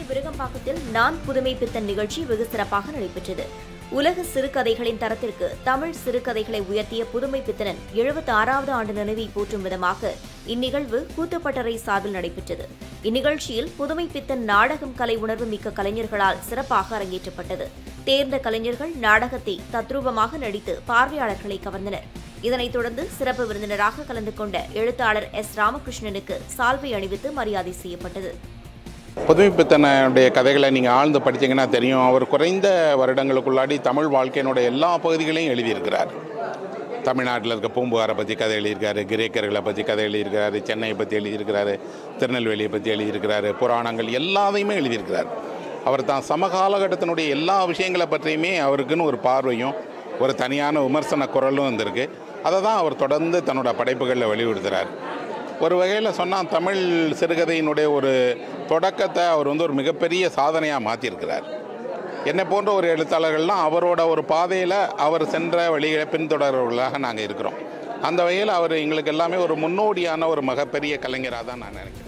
விருகம்பாக்கத்தில் நான் புதுமை பித்தன் நிகழ்ச்சி வெகு சிறப்பாக நடைபெற்றது. உலக சிறுகதைகளின் தரத்திற்கு தமிழ் சிறுகதைகளை உயர்த்திய புதுமை பித்தனின் 76வது ஆண்டு நினைவை போற்றும் விதமாக இந்நிகழ்வு கூத்துப்பட்டறை சார்பில் நடைபெற்றது. இந்நிகழ்ச்சியில் புதுமை பித்தன் நாடகம் கலை உணர்வு மிக்க கலைஞர்களால் சிறப்பாக அரங்கேற்றப்பட்டது. தேர்ந்த கலைஞர்கள் நாடகத்தை தத்ரூபமாக நடித்து பார்வையாளர்களை கவர்ந்தனர். இதனைத் தொடர்ந்து சிறப்பு விருந்தினராக கலந்து கொண்ட எழுத்தாளர் எஸ். ராமகிருஷ்ணனுக்கு சால்வை அணிவித்து மரியாதை செய்யப்பட்டது. புதுமை பித்தனுடைய கதைகளை நீங்கள் ஆழ்ந்து படித்தீங்கன்னா தெரியும். அவர் குறைந்த வருடங்களுக்குள்ளாடி தமிழ் வாழ்க்கையினுடைய எல்லா பகுதிகளையும் எழுதியிருக்கிறார். தமிழ்நாட்டில் இருக்க பூம்புகாரை பற்றி கதை எழுதியிருக்காரு, கிரேக்கர்களை பற்றி கதை எழுதியிருக்கிறாரு, சென்னையை பற்றி எழுதியிருக்கிறாரு, திருநெல்வேலியை பற்றி எழுதியிருக்கிறாரு, புராணங்கள் எல்லாத்தையுமே எழுதியிருக்கிறார். அவர் தான் சமகாலகட்டத்தினுடைய எல்லா விஷயங்களை பற்றியுமே அவருக்குன்னு ஒரு பார்வையும் ஒரு தனியான விமர்சன குரலும் வந்திருக்கு. அதை தான் அவர் தொடர்ந்து தன்னோட படைப்புகளில் வெளிப்படுத்துகிறார். ஒரு வகையில் சொன்னால் தமிழ் சிறுகதையினுடைய ஒரு தொடக்கத்தை அவர் ஒரு மிகப்பெரிய சாதனையாக மாற்றியிருக்கிறார். என்னை போன்ற ஒரு எழுத்தாளர்கள்லாம் அவரோட ஒரு பாதையில் அவர் சென்ற வழிகளை பின்தொடர்வர்களாக நாங்கள் இருக்கிறோம். அந்த வகையில் அவர் எங்களுக்கு எல்லாமே ஒரு முன்னோடியான ஒரு மிகப்பெரிய கலைஞராக தான் நான் நினைக்கிறேன்.